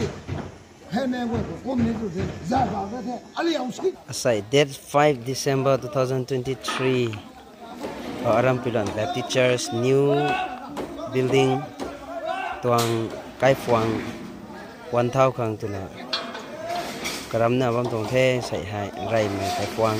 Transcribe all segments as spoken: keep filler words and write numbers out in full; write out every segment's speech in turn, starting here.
Aside date five December two thousand twenty-three. Aram Puiluanh Lab Teachers new building tuang kai fuang one thao khang tuna karam na bam tong the sai hai rai me kai fuang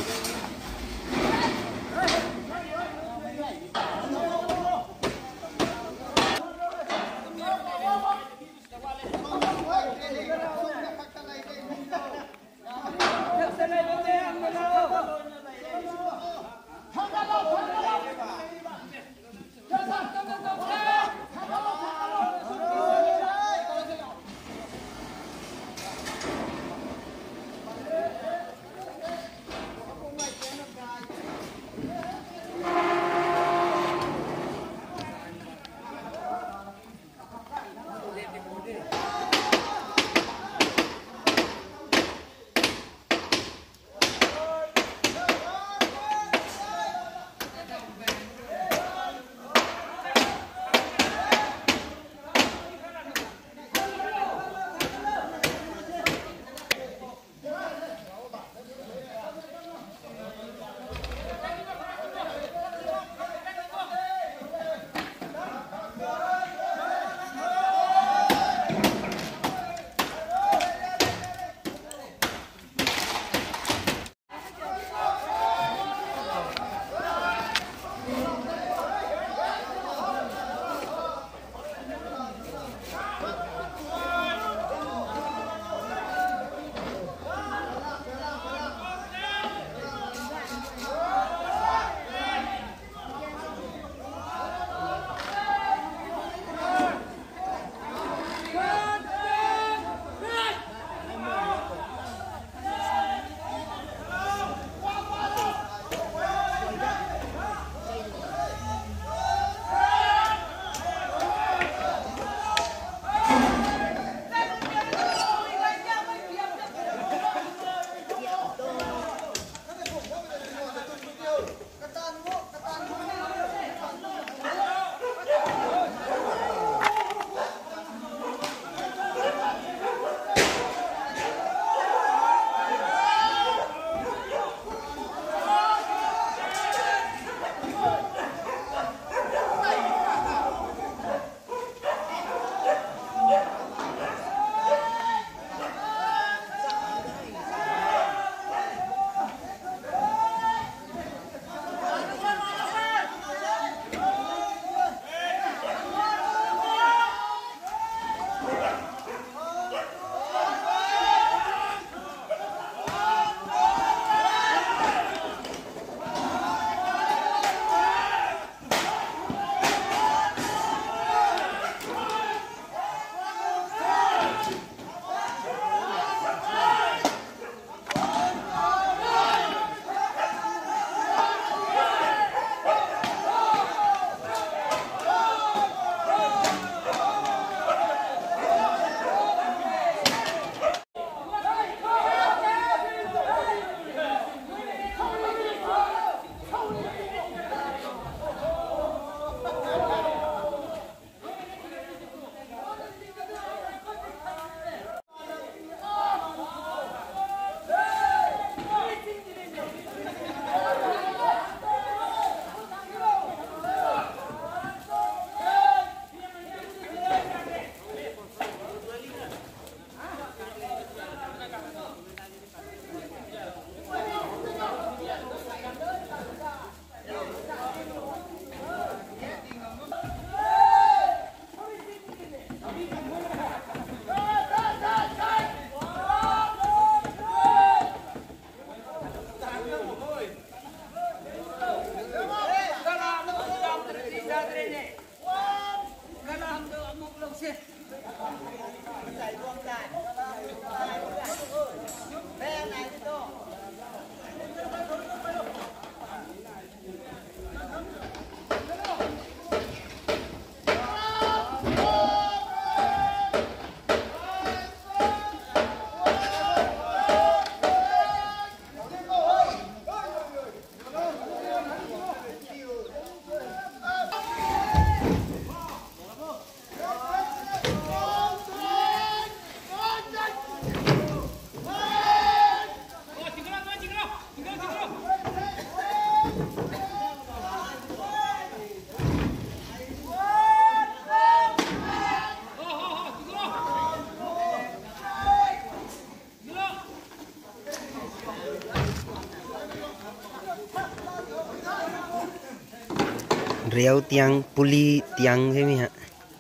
Riau tiang puli tiang thế mi hả?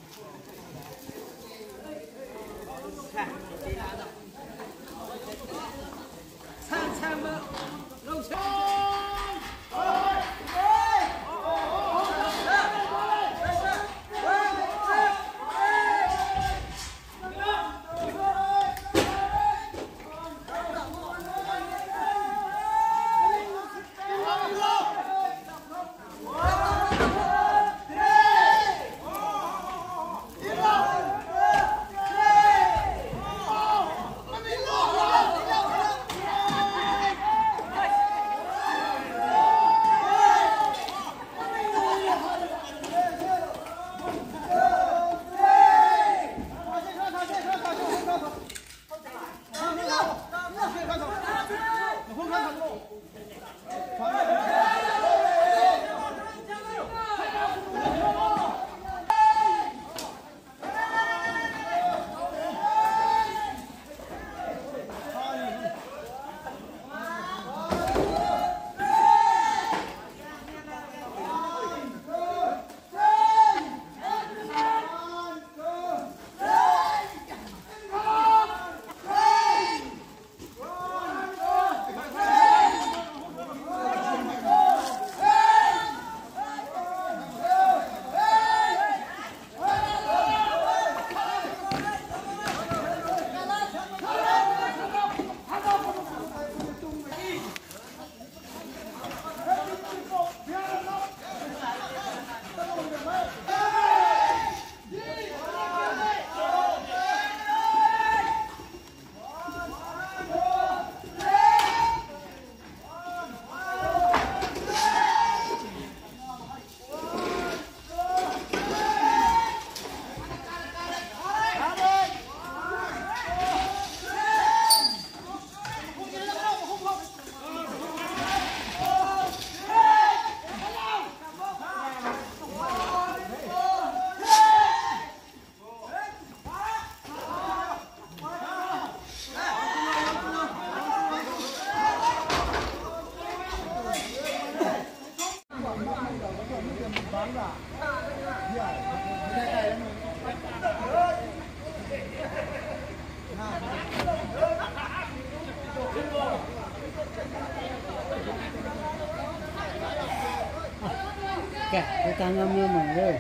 Cái càng ngâm như mình đây.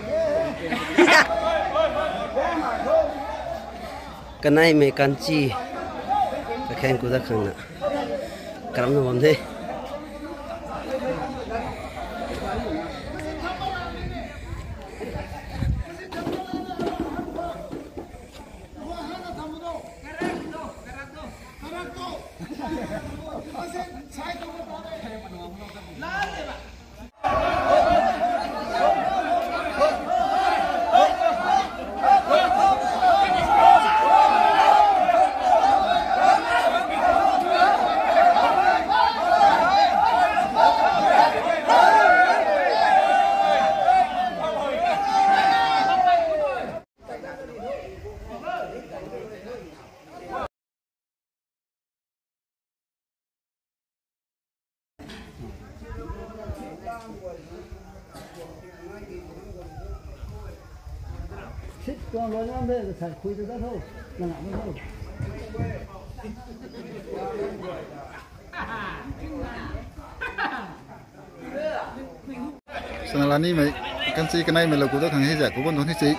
Cái này mấy Kanchi cái khen của ta khăng nè cảm nó làm thế Xích con nói lắm đây là phải khui cho đó thôi, là ngạm thôi. Sang là ní mày, Kanchi cái này mày là của tao thằng hay giả của bọn nó thế chị.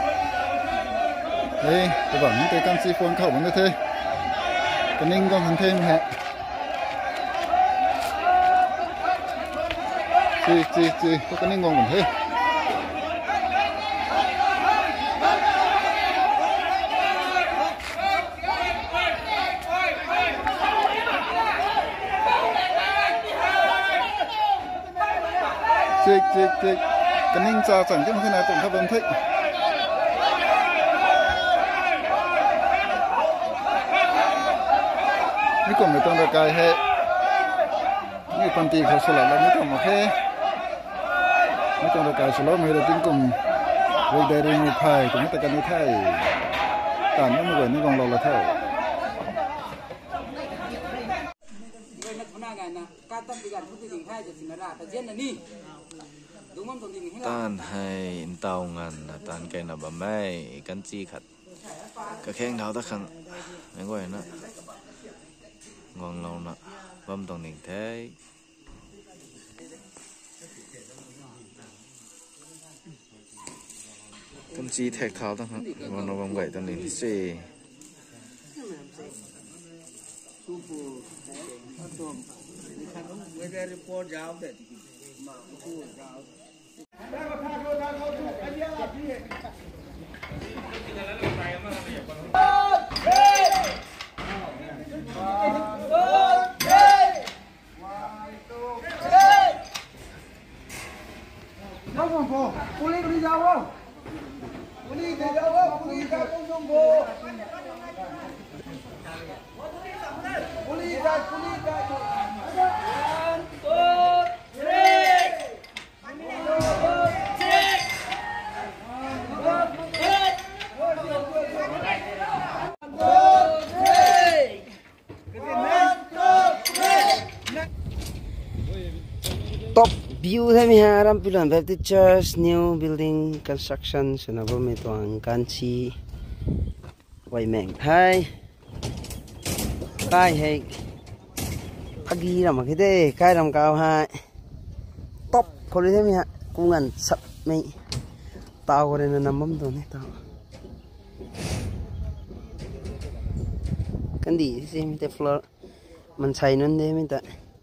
Đây, tôi bảo những cái Kanchi phone khẩu bọn nó thế. Cái ninh con thằng thêm hả? Chị chị chị, có cái ninh ngon bọn thế. Chị chị chị, cái ninh trà chẳng chứ mà thế này cũng khá vâng thích. Mấy con người ta được cài hệ, mấy con tì khó số lại là mấy con mà khe, mấy con được cài số lắm mấy là tính cùng với đây đây một thầy cũng tất cả những thầy, cả những người những con lò là thầy. tan hay tàu ngàn tan cây nào bầm mai Kanchi khát cái khen tháo ta khăn mấy người nó ngon lâu nè bấm toàn đình thế Kanchi thẹt tháo ta khăn ngon lâu bấm gậy toàn đình xì Puli puli jauh, puli jauh, puli jauh jumbo. Puli jauh, puli jauh. One, two, three. Top view है mi Aram Puiluanh Baptist Church new building construction sunabo mi tuang Kanchi wai meng thai kai hai agi ram ke de kai ram cao hai top kholi thế mi ha kungan sap mai tao gore na namam do ne tao kandi si mi te floor man chai non de mi ta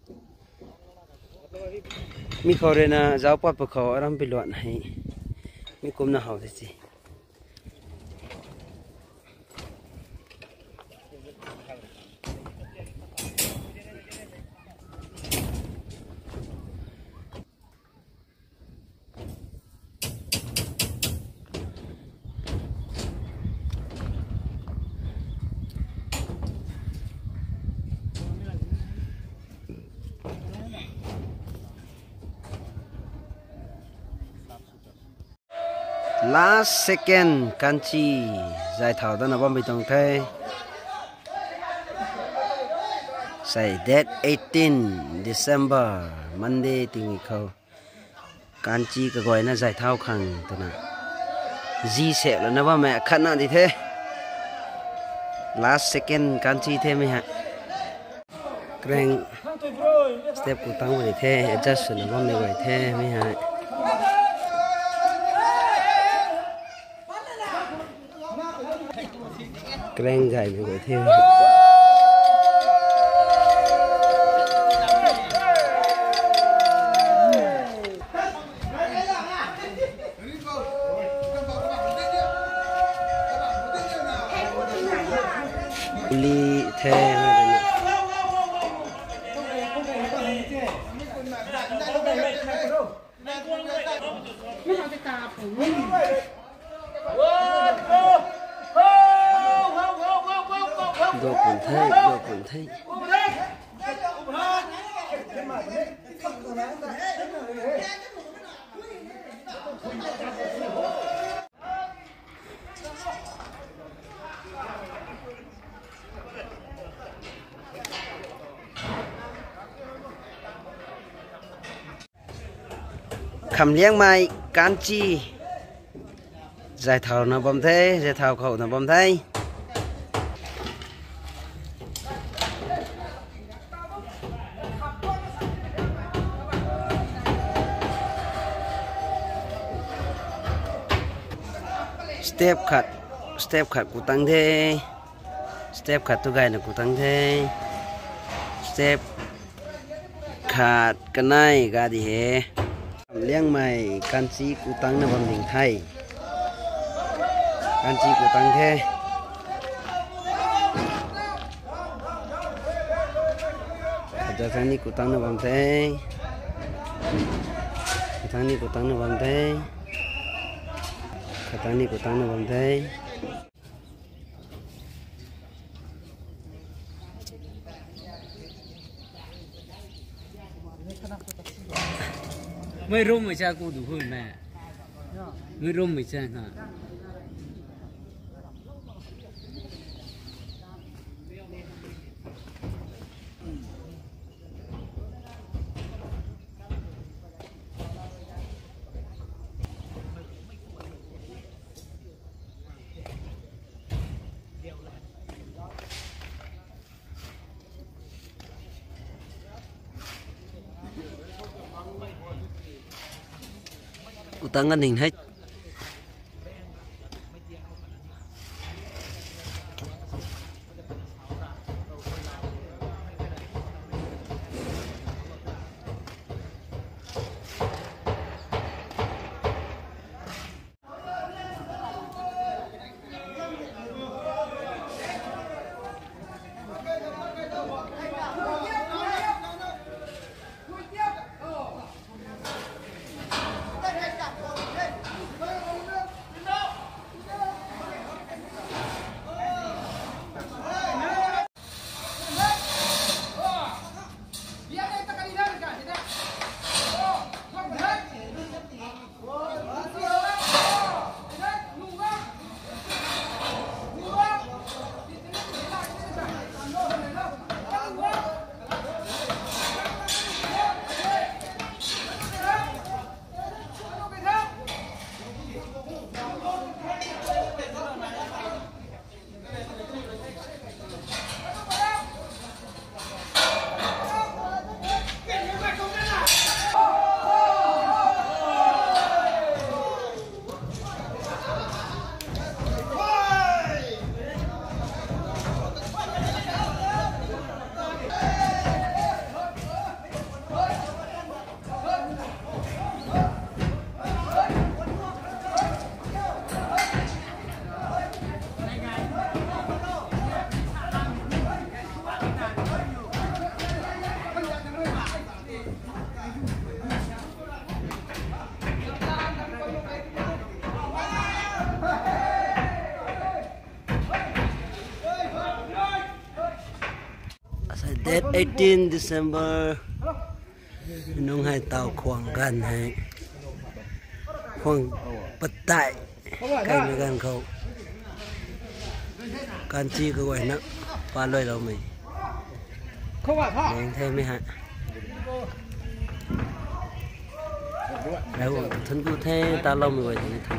mi khore na zau pa pa kho Aram Puiluanh hai mi kum na hau de chi last second Kanchi giải thảo đó là bom bị tông thế say date eighteen December Monday tình khâu Kanchi cái gọi là giải thao khẳng thế nào gì sẽ là nó ba mẹ khăn nào thì thế last second Kanchi thế mới hả keng step của tăng vậy thế adjust là bom này vậy thế mới hả keng gài như vậy thêm li thêm đồ cuốn thấy đồ cuốn thấy khẩm liếng mai Kanchi giải thảo nó bom thế giải thảo khẩu nó bom thế step cut step cut của tăng thế step cut tôi gai là của tăng thế step cut cái này ga đi hè liang mày Kanchi của tăng nó bằng hình thay Kanchi của tăng thế giờ thằng này của tăng nó bằng thế thằng này của tăng nó bằng thế thằng này của tăng nó bằng thế mấy rôm mà cha cô đủ hơn mẹ mấy rôm mà cha hả utangan hình hết. Date eighteen December nung hai tàu khoảng gần hay khoảng bật tại cái người gần khâu Kanchi cái quầy nó qua lôi đâu mình để thêm mấy hả đâu thân cụ thế ta lâu mình vậy thì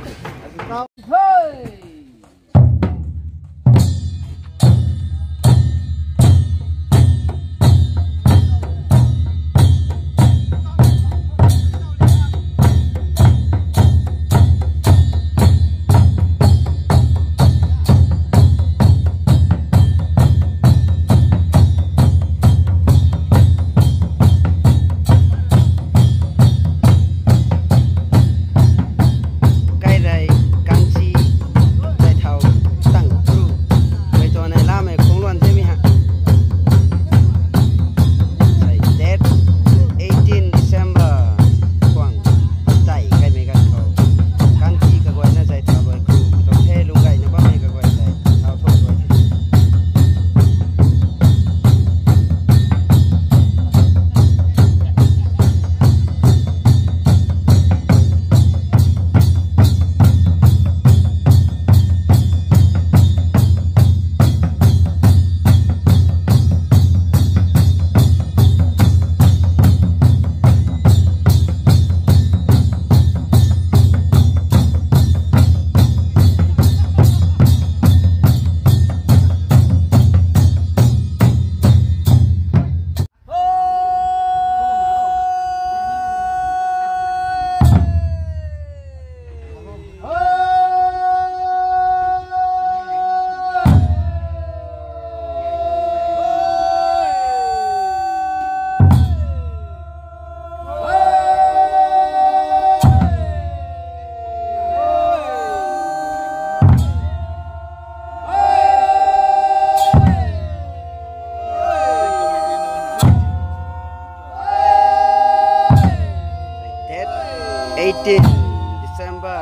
eighteen December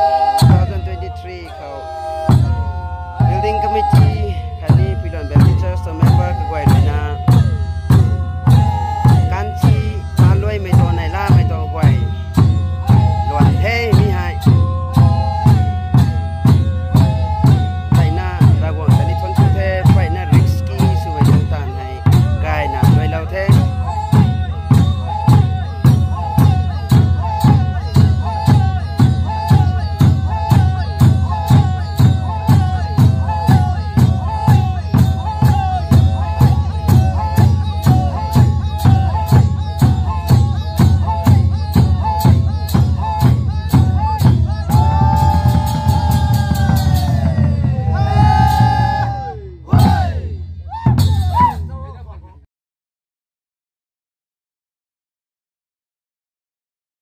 twenty twenty-three kau building committee kali Puiluanh Baptist Church member ke goi na Kanchi aloi mai to nai la mai to goi luan the mi hai tai na ra gong tani thon chu the pai na risky su wai jang tan hai gai na loi lau the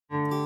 Bye.